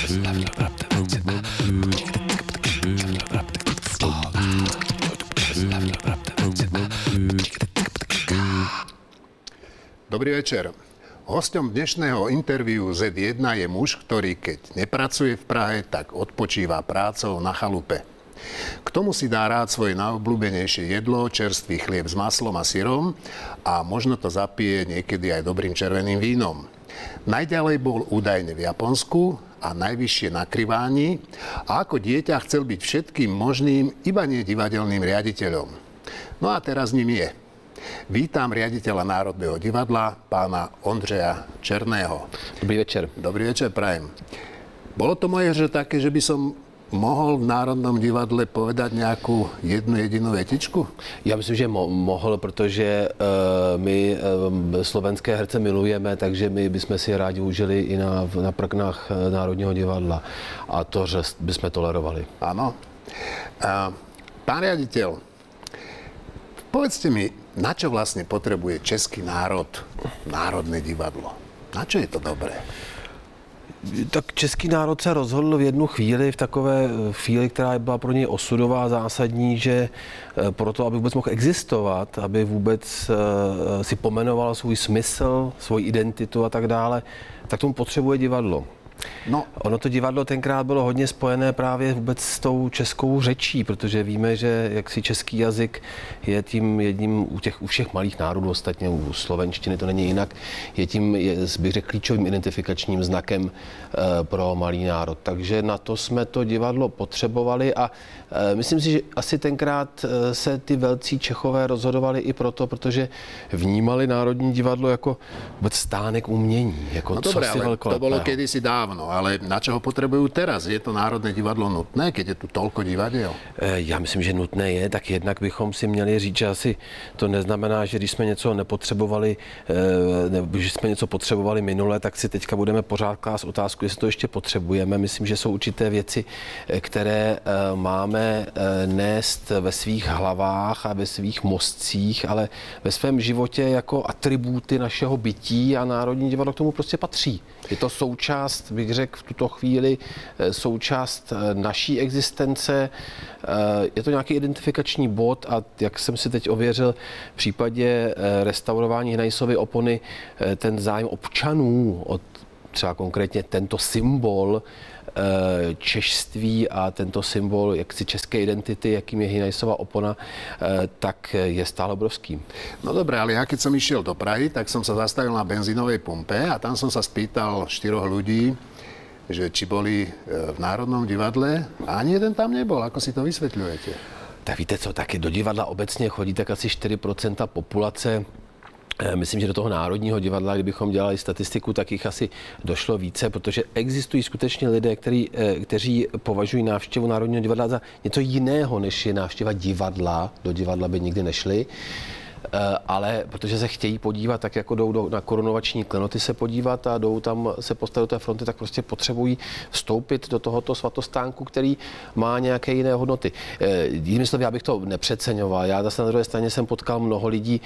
Dobrý večer. Hosťom dnešného interviu Z1 je muž, ktorý keď nepracuje v Prahe, tak odpočíva prácou na chalupe. K tomu si dá rád svoje najobľúbenejšie jedlo, čerstvý chlieb s maslom a syrom a možno to zapije niekedy aj dobrým červeným vínom. Najďalej bol údajne v Japonsku a najvyššie na Kriváni a ako dieťa chcel byť všetkým možným, iba nie divadelným riaditeľom. No a teraz ním je. Vítam riaditeľa Národného divadla, pána Ondřeja Černého. Dobrý večer. Dobrý večer, prajem. Bolo to moje, že také, že by som mohol v Národnom divadle povedať nejakú jednu jedinú vetičku? Já myslím, že mohl, protože my slovenské herce milujeme, takže my bychom si rádi užili i na prknách Národního divadla. A to, že bychom tolerovali. Áno. Pán riaditeľ, povedzte mi, na čo vlastne potrebuje český národ Národné divadlo? Na čo je to dobré? Tak český národ se rozhodl v jednu chvíli, v takové chvíli, která byla pro něj osudová, zásadní, že proto, aby vůbec mohl existovat, aby vůbec si pomenoval svůj smysl, svoji identitu a tak dále, tak tomu potřebuje divadlo. No. Ono to divadlo tenkrát bylo hodně spojené právě vůbec s tou českou řečí, protože víme, že jaksi český jazyk je tím jedním u všech malých národů, ostatně u slovenštiny to není jinak, je tím, bych řekl, klíčovým identifikačním znakem pro malý národ. Takže na to jsme to divadlo potřebovali a myslím si, že asi tenkrát se ty velcí Čechové rozhodovali i proto, protože vnímali Národní divadlo jako vůbec stánek umění. Jako no dobré, ale to bolo kedysi dávno, ale na čo ho potrebujú teraz? Je to Národné divadlo nutné, keď je tu toľko divadiel? Já myslím, že nutné je, tak jednak bychom si měli říct, že asi to neznamená, že když jsme něco nepotřebovali, že jsme něco potřebovali minule, tak si teďka budeme pořád klást otázku, jestli to ještě potřebujeme. Myslím, že jsou určité věci, které máme nést ve svých hlavách a ve svých mozcích, ale ve svém životě jako atributy našeho bytí a Národní divadlo k tomu prostě patří. Je to součást, bych řekl v tuto chvíli, součást naší existence. Je to nějaký identifikační bod a jak jsem si teď ověřil, v případě restaurování Hnajsovy opony ten zájem občanů od třeba konkrétně tento symbol češství a tento symbol jaksi české identity, jakým je Hnajsova opona, tak je stále obrovský. No dobré, ale ja keď som išiel do Prahy, tak som sa zastavil na benzínovej pumpe a tam som sa spýtal 4 ľudí, že či boli v Národnom divadle a ani jeden tam nebol. Ako si to vysvetľujete? Tak víte co, taky do divadla obecně chodí tak asi 4% populace. Myslím, že do toho Národního divadla, kdybychom dělali statistiku, tak jich asi došlo více, protože existují skutečně lidé, kteří považují návštěvu Národního divadla za něco jiného, než je návštěva divadla. Do divadla by nikdy nešli. Ale protože se chtějí podívat, tak jako jdou na korunovační klenoty se podívat a jdou tam se postavit do té fronty, tak prostě potřebují vstoupit do tohoto svatostánku, který má nějaké jiné hodnoty. Jinými slovy, já bych to nepřeceňoval. Já zase na druhé straně jsem potkal mnoho lidí,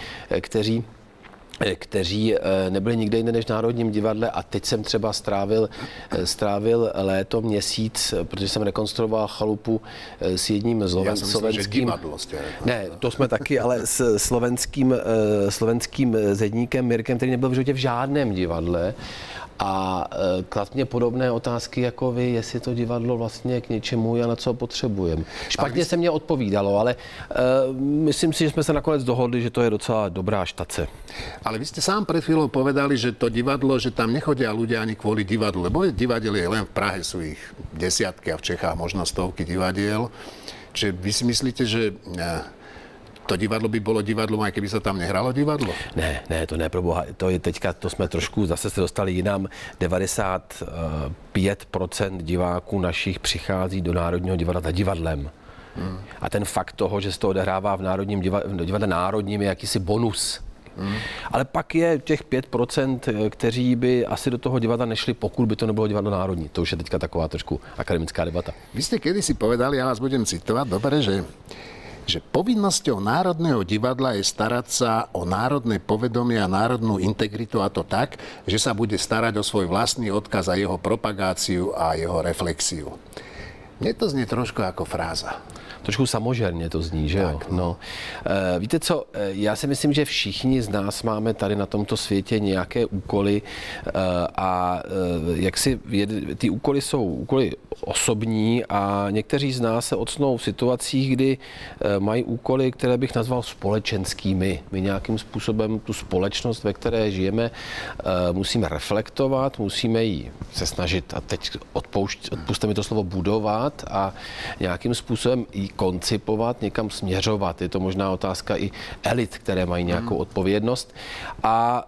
kteří nebyli nikde jinde než v Národním divadle a teď jsem třeba strávil léto měsíc, protože jsem rekonstruoval chalupu s jedním slovenským... Ne, to jsme taky, ale s slovenským zedníkem Mirkem, který nebyl v životě v žádném divadle. A klad mě podobné otázky jako vy, jestli to divadlo vlastně k něčemu a na co potřebujeme. Špatně se mě odpovídalo, ale myslím si, že jsme se nakonec dohodli, že to je docela dobrá štace. Ale vy ste sám pred chvíľou povedali, že to divadlo, že tam nechodia ľudia ani kvôli divadlu, lebo divadiel je len v Prahe, sú ich desiatky a v Čechách možno stovky divadiel. Čiže vy si myslíte, že to divadlo by bolo divadlom, aj keby sa tam nehralo divadlo? Ne, to ne, proboha. To je teďka, to jsme trošku, zase se dostali jinam. 95% diváků našich přichází do Národního divadla za divadlem. A ten fakt toho, že se to odehrává v Národním divadle národním, je jakýsi bonus. Ale pak je těch 5%, kteří by asi do toho divadla nešli, pokud by to nebylo divadlo národní. To už je teďka taková trošku akademická debata. Vy ste kedysi povedali, ja vás budem citovať, dobre, že že povinnosťou Národného divadla je starať sa o národné povedomie a národnú integritu, a to tak, že sa bude starať o svoj vlastný odkaz a jeho propagáciu a jeho reflexiu. Mně to zní trošku jako fráza. Trošku samožerně to zní, že jo? No. Víte co, já si myslím, že všichni z nás máme tady na tomto světě nějaké úkoly a ty úkoly jsou úkoly osobní a někteří z nás se ocnou v situacích, kdy mají úkoly, které bych nazval společenskými. My nějakým způsobem tu společnost, ve které žijeme, musíme reflektovat, musíme ji se snažit, a teď odpuste mi to slovo, budovat a nějakým způsobem ji koncipovat, někam směřovat. Je to možná otázka i elit, které mají nějakou odpovědnost. A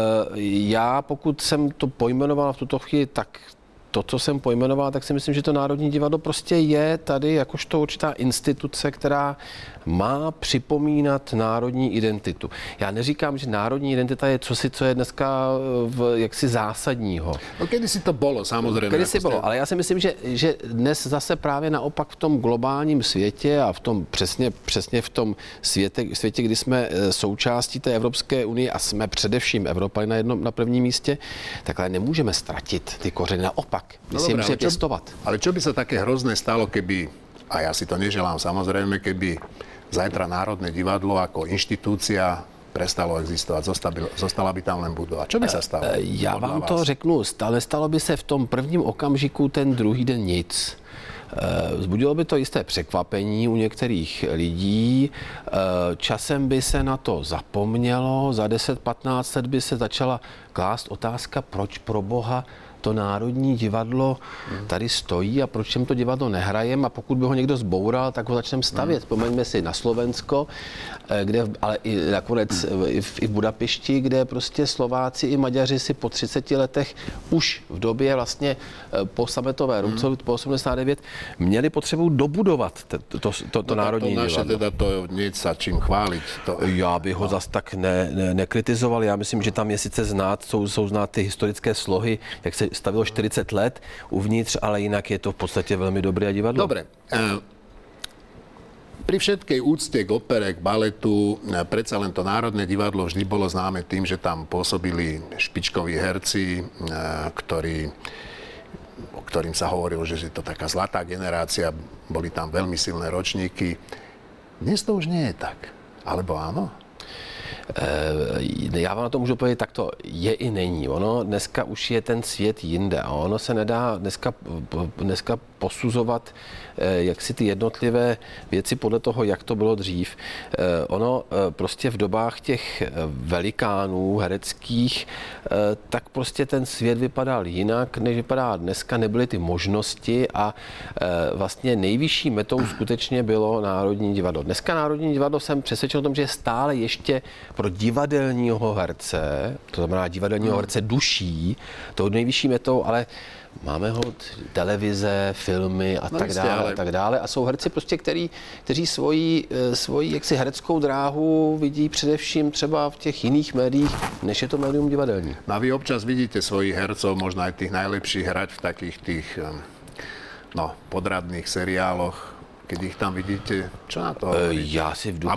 já, pokud jsem to pojmenoval v tuto chvíli, tak to, co jsem pojmenoval, tak si myslím, že to Národní divadlo prostě je tady jakožto určitá instituce, která má připomínat národní identitu. Já neříkám, že národní identita je cosi, co je dneska jaksi zásadního. No, kedysi to bylo, samozřejmě. Kedysi bylo, ale já si myslím, že dnes zase právě naopak v tom globálním světě a v tom přesně v tom světě, kdy jsme součástí té Evropské unie a jsme především Evropany na prvním místě, takhle nemůžeme ztratit ty kořeny. Naopak, my si je musíme pěstovat. Ale čo by sa také hrozné stalo, keby, a ja si to neželám samozrejme, keby zajtra Národné divadlo ako inštitúcia prestalo existovat, zostala by tam len budova. Čo by se stalo? Já vám to řeknu, stalo by se v tom prvním okamžiku ten druhý den nic. Vzbudilo by to jisté překvapení u některých lidí, časem by se na to zapomnělo, za 10-15 let by se začala klást otázka, proč pro Boha to Národní divadlo tady stojí a proč to divadlo nehrajeme, a pokud by ho někdo zboural, tak ho začneme stavět. Vzpomeňme si na Slovensko, kde, ale i nakonec i v Budapešti, kde prostě Slováci i Maďaři si po 30 letech už v době vlastně po sametové ruce, po 89, měli potřebu dobudovat to Národní divadlo. To naše teda to nic a čím chválit. Já bych ho zas tak nekritizoval. Já myslím, že tam je sice znát, jsou znát ty historické slohy, jak se stavilo 40 let uvnitř, ale jinak je to v podstatě velmi dobré divadlo. Dobre. Pri všetkej úcte k opere, k baletu, predsa len to Národné divadlo vždy bolo známe tým, že tam pôsobili špičkoví herci, o ktorým sa hovorilo, že je to taká zlatá generácia, boli tam veľmi silné ročníky. Dnes to už nie je tak. Alebo áno? Já vám na to můžu povědět, tak to je i není. Ono dneska už je ten svět jinde a ono se nedá dneska posuzovat jak si ty jednotlivé věci podle toho, jak to bylo dřív. Ono prostě v dobách těch velikánů hereckých, tak prostě ten svět vypadal jinak, než vypadá dneska, nebyly ty možnosti a vlastně nejvyšší metou skutečně bylo Národní divadlo. Dneska Národní divadlo jsem přesvědčen o tom, že je stále ještě pro divadelního herce, to znamená divadelního herce duší, tou nejvyšší metou, ale máme ho televize, filmy a tak dále. A jsou herci prostě, kteří svoji jaksi hereckou dráhu vidí především třeba v těch jiných médiích, než je to médium divadelní. No a vy občas vidíte svojich hercov, možná i tých najlepších hrať v takých tých podradných seriáloch, keď ich tam vidíte, čo na to hovoríte? Já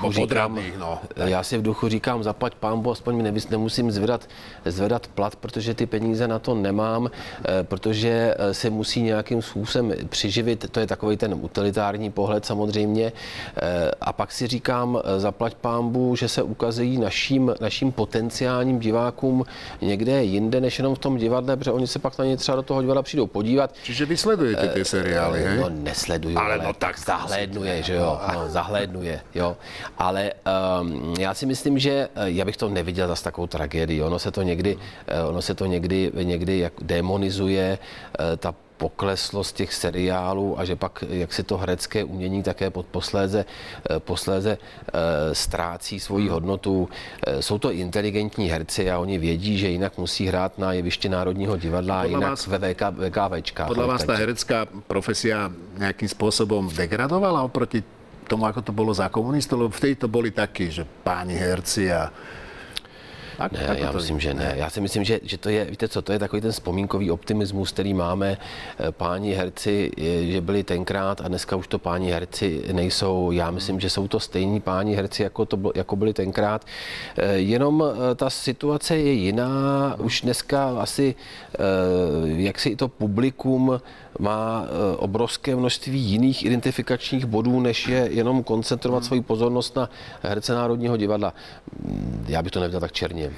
si v duchu říkám, zaplať pánbu, aspoň mi nemusím zvedat plat, protože ty peníze na to nemám, protože se musí nějakým způsobem přiživit, to je takový ten utilitární pohled samozřejmě. A pak si říkám, zaplať pánbu, že se ukazují našim potenciálním divákům někde jinde, než jenom v tom divadle, protože oni se pak na ně třeba do toho divadla přijdou podívat. Čiže vy sledujete ty seriály, hej? No nesleduju, ale no tak zahlédnuje, že jo, zahlédnuje, jo. Ale já si myslím, že já bych to neviděl zase takovou tragédii. Ono se to někdy jak demonizuje, ta pokleslost těch seriálů a že pak jak si to herecké umění také posléze ztrácí svoji hodnotu. Jsou to inteligentní herci a oni vědí, že jinak musí hrát na jevišti Národního divadla a jinak ve VKVčkách. Podle vás ta herecká profesia nějakým způsobem degradovala oproti tomu, ako to bylo za komunistů? Lebo vtedy to boli takí, že páni herci a Ne, já myslím, že ne. Já si myslím, že to je, víte co, to je takový ten vzpomínkový optimismus, který máme. Páni herci, že byli tenkrát a dneska už to páni herci nejsou. Já myslím, že jsou to stejní páni herci, jako byli tenkrát. Jenom ta situace je jiná. Už dneska asi, jak si to publikum má obrovské množství jiných identifikačních bodů, než je jenom koncentrovat svoji pozornost na herce Národního divadla. Já bych to neviděl tak černě.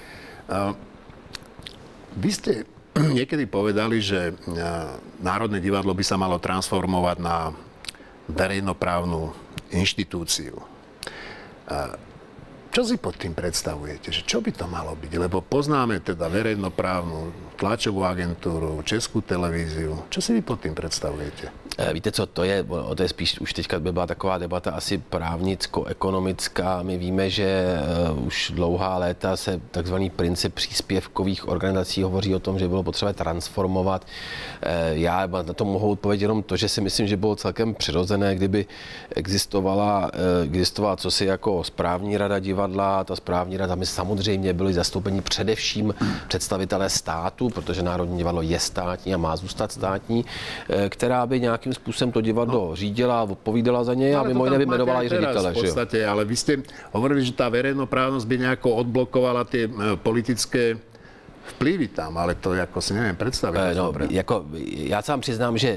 Vy ste niekedy povedali, že Národné divadlo by sa malo transformovať na verejnoprávnu inštitúciu. Čo si pod tým predstavujete? Že čo by to malo byť? Lebo poznáme teda verejnoprávnu tlačovú agentúru, Českú televíziu. Čo si vy pod tým predstavujete? Víte co, to je spíš už teďka by byla taková debata asi právnicko-ekonomická. My víme, že už dlouhá léta se takzvaný princip příspěvkových organizací hovoří o tom, že bylo potřeba transformovat. Já na to mohu odpovědět jenom to, že si myslím, že bylo celkem přirozené, kdyby existovala cosi jako správní rada divadla. Ta správní rada, my samozřejmě byli zastoupeni především představitelé státu, protože Národní divadlo je státní a má zůstat státní, která by nějakým způsobem to divadlo řídila a odpovídala za něj a mimo jiné vymenovala i ředitele. V podstate, ale vy ste hovorili, že tá verejnoprávnosť by nejako odblokovala tie politické vplyvy tam, ale to jako si nevím představit. No, jako, já sám přiznám, že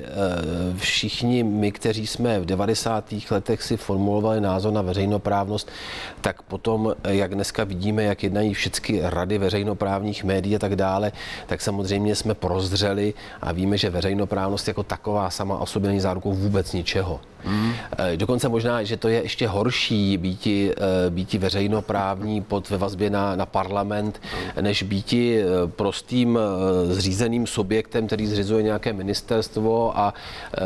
všichni my, kteří jsme v 90. letech si formulovali názor na veřejnoprávnost, tak potom, jak dneska vidíme, jak jednají všechny rady veřejnoprávních médií a tak dále, tak samozřejmě jsme prozřeli a víme, že veřejnoprávnost jako taková sama o sobě není zárukou vůbec ničeho. Dokonce možná, že to je ještě horší býti veřejnoprávní ve vazbě na parlament, než býti prostým zřízeným subjektem, který zřizuje nějaké ministerstvo a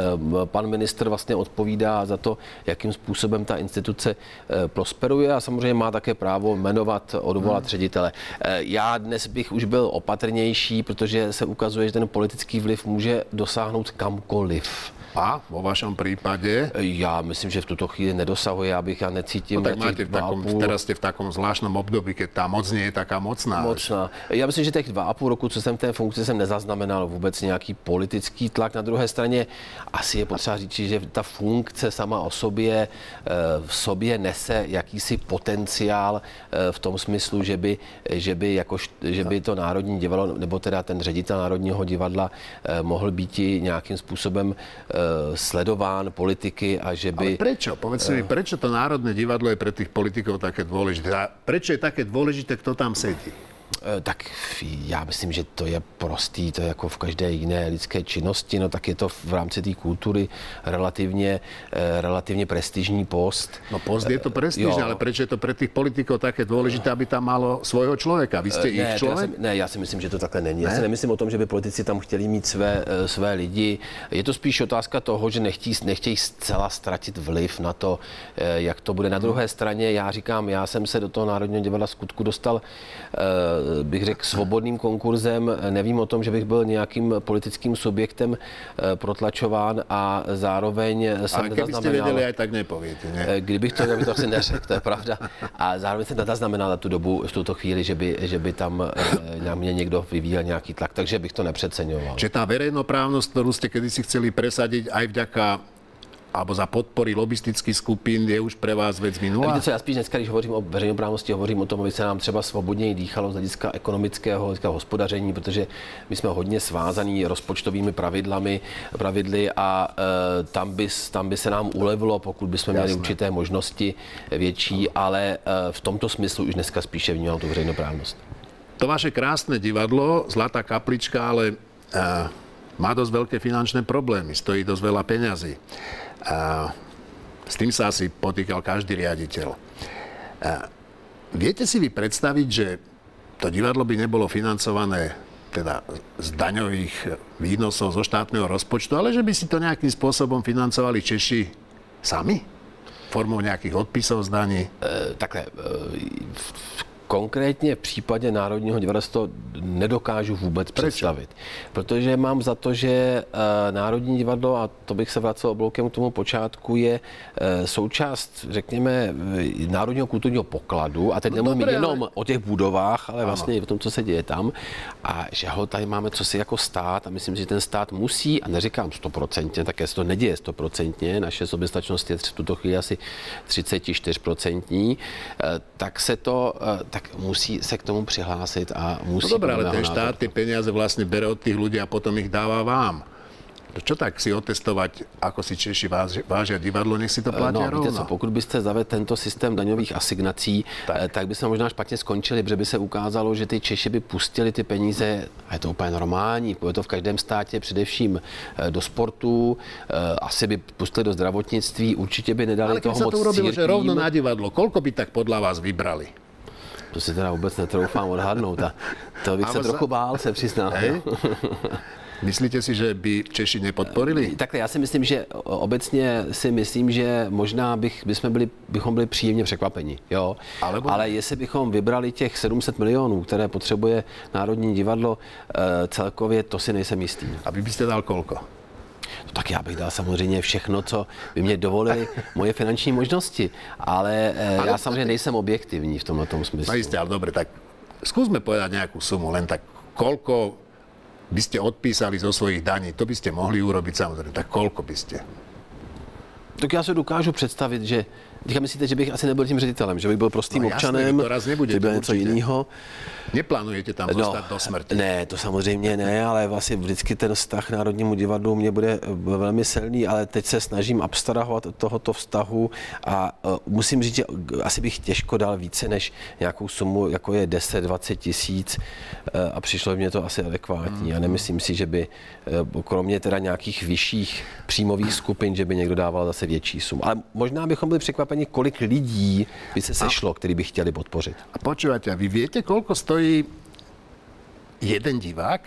pan ministr vlastně odpovídá za to, jakým způsobem ta instituce prosperuje a samozřejmě má také právo jmenovat, odvolat ředitele. Já dnes bych už byl opatrnější, protože se ukazuje, že ten politický vliv může dosáhnout kamkoliv. A vo vašom prípade? Já myslím, že v tuto chvíli nedosahuje, já necítím. No tak máte teraz ste v takom zvláštnom období, keď tá moc nie je taká mocná. Já myslím, že těch 2,5 roku, co jsem v té funkci, jsem nezaznamenal vůbec nějaký politický tlak. Na druhé straně asi je potřeba říct, že ta funkce sama o sobě v sobě nese jakýsi potenciál v tom smyslu, že by to Národní divadlo, nebo teda ten ředitel Národního divadla mohl být nějakým způsobem sledován politiky a že by... Ale prečo? Povedzte mi, prečo to Národné divadlo je pre tých politikov také dôležité? A prečo je také dôležité, kto tam sedí? Tak já myslím, že to je prostý, to je jako v každé jiné lidské činnosti, no tak je to v rámci té kultury relativně prestižní post. No post je to prestižné, ale prečo je to pre tých politikov také dôležité, aby tam malo svojho člověka? Vy jste ich člověk? Já si myslím, že to takhle není. Já si nemyslím o tom, že by politici tam chtěli mít své lidi. Je to spíš otázka toho, že nechtějí zcela ztratit vliv na to, jak to bude. Na druhé straně, já říkám, já jsem se do toho Národního divadla skutku dostal bych řekl, svobodným konkurzem. Nevím o tom, že bych byl nějakým politickým subjektem protlačován a zároveň jsem ale keby ste vedeli, aj tak nepoviete, ne? Kdybych to asi neřekl, to je pravda. A zároveň jsem nezaznamenal tu dobu, v tuto chvíli, že by tam na mě někdo vyvíjel nějaký tlak, takže bych to nepřeceňoval. Čiže tá verejnoprávnosť, ktorú ste kedysi chceli presadiť aj vďaka alebo za podpory lobistických skupin, je už pre vás věc minulá? Víte co, já spíš dneska, když hovořím o veřejnoprávnosti, hovořím o tom, aby se nám třeba svobodněji dýchalo z hlediska ekonomického, hospodaření, protože my jsme hodně svázaní rozpočtovými pravidly a tam by se nám ulevilo, pokud bychom měli určité možnosti větší, ale v tomto smyslu už dneska spíše vnímám tu veřejnoprávnost. To vaše krásné divadlo, Zlatá kaplička, ale má dosť veľké finančné problémy, stojí dosť veľa peňazí. S tým sa asi potýkal každý riaditeľ. Viete si vy predstaviť, že to divadlo by nebolo financované teda z daňových výnosov zo štátneho rozpočtu, ale že by si to nejakým spôsobom financovali Češi sami? Formou nejakých odpisov z daní? Takhle, Konkrétně v případě Národního divadla si to nedokážu vůbec představit. Protože mám za to, že Národní divadlo, a to bych se vracel obloukem k tomu počátku, je součást, řekněme, národního kulturního pokladu. A teď nemluvím jenom o těch budovách, ale vlastně i o tom, co se děje tam. A že ho tady máme cosi jako stát a myslím si, že ten stát musí, a neříkám 100%, také se to neděje 100%, naše soběstačnost je v tuto chvíli asi 34%, tak musí se k tomu přihlásit a musí... No dobré, ale ten štát ty peniaze vlastně bere od tých ľudí a potom ich dáva vám. Čo tak si otestovať, ako si Češi vážia divadlo, nech si to platia rovno? Víte co, pokud byste zavedli tento systém daňových asignací, tak by se možná špatně skončili, protože by se ukázalo, že ty Češi by pustili ty peníze, a je to úplně normální, je to v každém státě, především do sportu, asi by pustili do zdravotnictví, určitě by nedali toho moc církvím. Ale keď sa to urobilo, že rovno na divadlo, koľko by tak podľa vás vybrali? To si teda vůbec netroufám odhadnout. A to bych se trochu bál, se přiznám. Myslíte si, že by Češi nepodporili? Takhle, já si myslím, že obecně si myslím, že možná bychom byli příjemně překvapeni. Jo? Ale jestli bychom vybrali těch 700 milionů, které potřebuje Národní divadlo celkově, to si nejsem jistý. A vy byste dal kolko? No, tak já bych dal samozřejmě všechno, co by mě dovolili moje finanční možnosti. Ale já samozřejmě nejsem objektivní v tomto smyslu. No jistě, ale dobre, tak skúsme povedať nejakú sumu, len tak koľko by ste odpísali zo svojich daní, to by ste mohli urobiť samozrejme, tak koľko by ste? Tak já se dokážu představit, že teďka myslíte, že bych asi nebyl tím ředitelem, že bych byl prostým občanem, že byl něco jiného. Neplánujete tam zostať do smrti? Ne, to samozřejmě ne, ale vlastně vždycky ten vztah Národnímu divadlu mě bude velmi silný, ale teď se snažím abstrahovat od tohoto vztahu a musím říct, že asi bych těžko dal více než nějakou sumu, jako je 10-20 tisíc a přišlo mě to asi adekvátní. A nemyslím si, že by kromě teda nějakých vyšších příjmových skupin, že by někdo dával zase větší sumu. Ale možná bychom byli překvapeni, kolik lidí by se sešlo, který by chtěli podpořit. A počúvate, vy viete, koľko stojí jeden divák?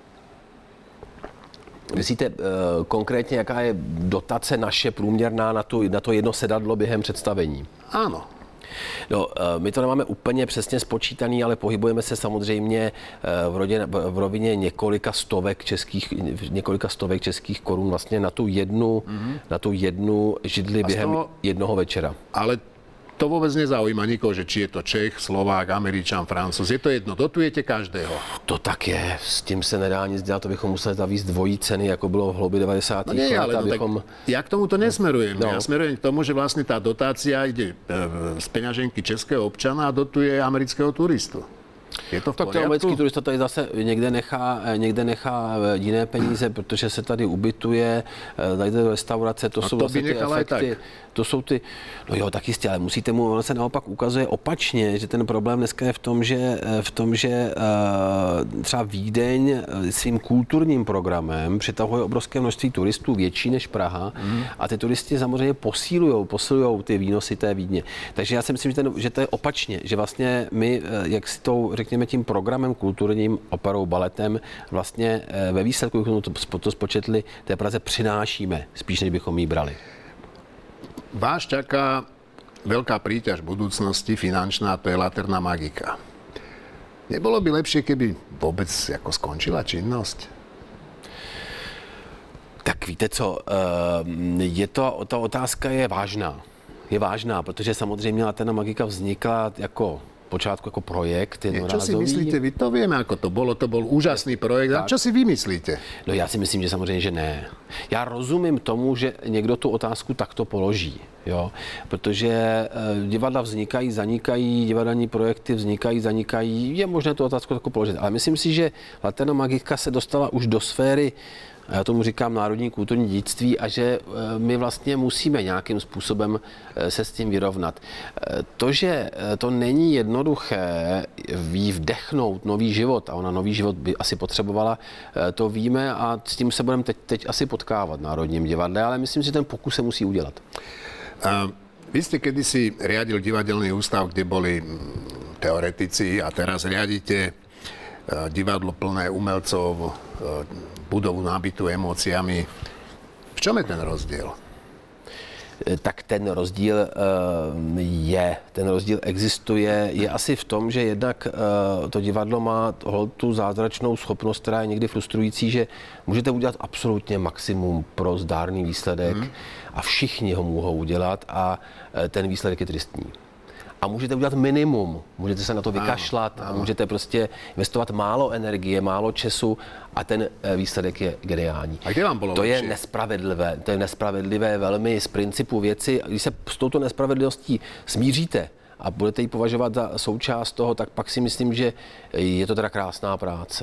Myslíte konkrétně, jaká je dotace naše průměrná na to jedno sedadlo během představení? Ano. No, my to nemáme úplně přesně spočítaný, ale pohybujeme se samozřejmě v rovině několika stovek českých korun vlastně na tu jednu židli během jednoho večera. Ale to vôbec nezaujíma nikoho, že či je to Čech, Slovák, Američan, Francúz. Je to jedno, dotujete každého. To tak je, s tím se nedá nic dělat, to bychom museli zavíst dvojí ceny, jako bylo v hloubi 90. let. Ale abychom... ja k tomuto nesmerujem. No. Ja smerujem k tomu, že vlastne tá dotácia ide z peňaženky českého občana a dotuje amerického turistu. Je to v tak ten americký turista tady zase někde nechá jiné peníze, protože se tady ubytuje, tady do restaurace, to jsou vlastně ty efekty. To jsou ty, no jo, tak jistě, ale musíte mu, on se naopak ukazuje opačně, že ten problém dneska je v tom, že třeba Vídeň svým kulturním programem přitahuje obrovské množství turistů, větší než Praha, a ty turisti samozřejmě posilují ty výnosy té Vídně. Takže já si myslím, že to je opačně, že vlastně my, jak si to řekněme tím programem kulturním, operou, baletem, vlastně ve výsledku, když to spočetli, té Praze přinášíme, spíš než bychom jí brali. Vás čaká veľká príťaž v budúcnosti, finančná, to je Laterna Magika. Nebolo by lepšie, keby vôbec jako skončila činnosť? Tak víte co, ta otázka je vážná. Je vážná, protože samozřejmě Laterna Magika vznikla jako počátku jako projekt jednorázový. Čo si myslíte vy? To vieme, ako to bol úžasný projekt. A čo si vy myslíte? No já si myslím, že samozřejmě, že ne. Já rozumím tomu, že někdo tu otázku takto položí, jo? Protože divadla vznikají, zanikají, divadelní projekty vznikají, zanikají. Je možné tu otázku takto položit. Ale myslím si, že Laterna Magika se dostala už do sféry, a já tomu říkám národní kulturní dědictví, a že my vlastně musíme nějakým způsobem se s tím vyrovnat. To, že to není jednoduché jí vdechnout nový život, a ona nový život by asi potřebovala, to víme a s tím se budeme teď asi potkávat v Národním divadle, ale myslím si, že ten pokus se musí udělat. Vy ste kedysi riadil divadelný ústav, kde boli teoretici, a teraz riadite divadlo plné umelcov, budovu nabitú emóciami. V čom je ten rozdiel? Tak ten rozdíl ten rozdíl existuje, je asi v tom, že jednak to divadlo má tu zázračnou schopnost, která je někdy frustrující, že můžete udělat absolutně maximum pro zdárný výsledek a všichni ho mohou udělat a ten výsledek je tristní. A můžete udělat minimum, můžete se na to vykašlat a můžete prostě investovat málo energie, málo času a ten výsledek je geniální. A kde vám bylo to lepší? Je nespravedlivé velmi z principu věci. Když se s touto nespravedlivostí smíříte a budete ji považovat za součást toho, tak pak si myslím, že je to teda krásná práce.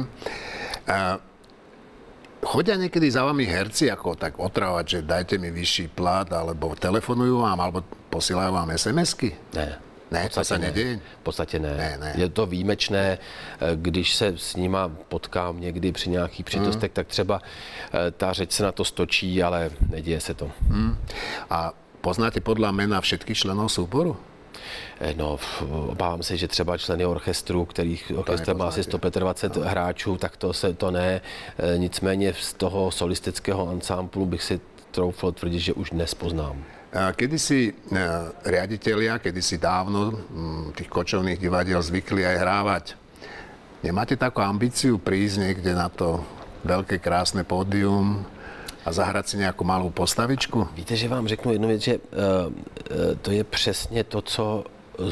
Chodia niekedy za vami herci ako tak otravovať, že dajte mi vyšší plat, alebo telefonujú vám, alebo posílajú vám SMS-ky? Ne. Ne, to sa neděje? V podstatě ne. Ne. Je to výjimečné, když se s nima potkám někdy při nějakých příležitostech, tak třeba ta řeč se na to stočí, ale neděje se to. A poznáte podľa mena všetkých členov súboru? No, obávám se, že třeba členy orchestru, kterých orchestr má asi 125 hráčů, tak to ne. Nicméně z toho solistického ansámblu bych si troufl tvrdit, že už dnes poznám. Kedysi riaditelia, kedysi dávno tých kočovných divadiel zvykli aj hrávať. Nemáte takú ambíciu prísť niekde na to veľké krásne pódium a zahrát si nějakou malou postavičku? Víte, že vám řeknu jednu věc, že to je přesně to, co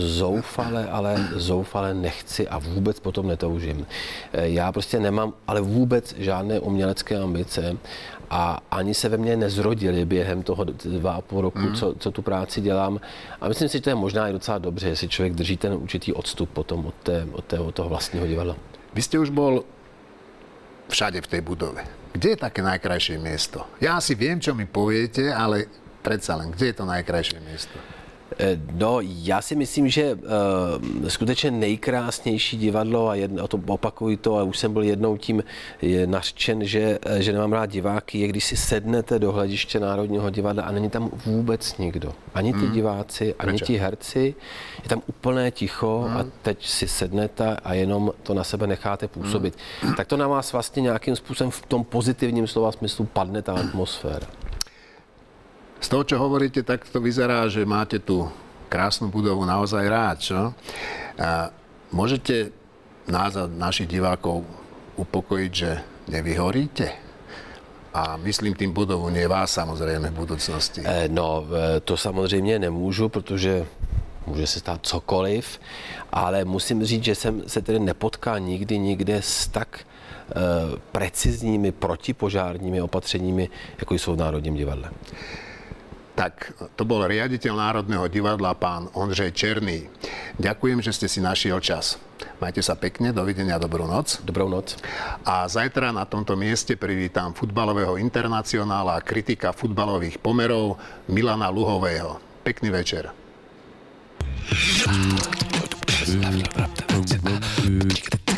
zoufale nechci a vůbec potom netoužím. Já prostě nemám ale vůbec žádné umělecké ambice a ani se ve mně nezrodili během toho 2,5 roku, co tu práci dělám. A myslím si, že to je možná i docela dobře, jestli člověk drží ten určitý odstup potom od toho vlastního divadla. Vy ste už bol všade v tej budove. Kde je také najkrajšie miesto? Ja asi viem, čo mi poviete, ale predsa len, kde je to najkrajšie miesto? No, já si myslím, že skutečně nejkrásnější divadlo, a opakuju to, a už jsem byl jednou tím nařčen, že nemám rád diváky, je, když si sednete do hlediště Národního divadla a není tam vůbec nikdo. Ani ty diváci, ani ti herci. Je tam úplné ticho a teď si sednete a jenom to na sebe necháte působit. Tak to na vás vlastně nějakým způsobem v tom pozitivním slova smyslu padne ta atmosféra. Z toho, čo hovoríte, tak to vyzerá, že máte tú krásnu budovu naozaj rád, čo? A môžete nás a našich divákov upokojiť, že nevyhoríte? A myslím tím budovu, nie vás samozřejmě v budoucnosti. No, to samozřejmě nemůžu, protože může se stát cokoliv, ale musím říct, že jsem se tedy nepotkal nikde s tak precizními protipožárními opatřeními, jako jsou v Národním divadle. Tak to bol riaditeľ Národného divadla, pán Ondřej Černý. Ďakujem, že ste si našiel čas. Majte sa pekne, dovidenia, dobrú noc. Dobrou noc. A zajtra na tomto mieste privítam futbalového internacionála a kritika futbalových pomerov Milana Luhového. Pekný večer.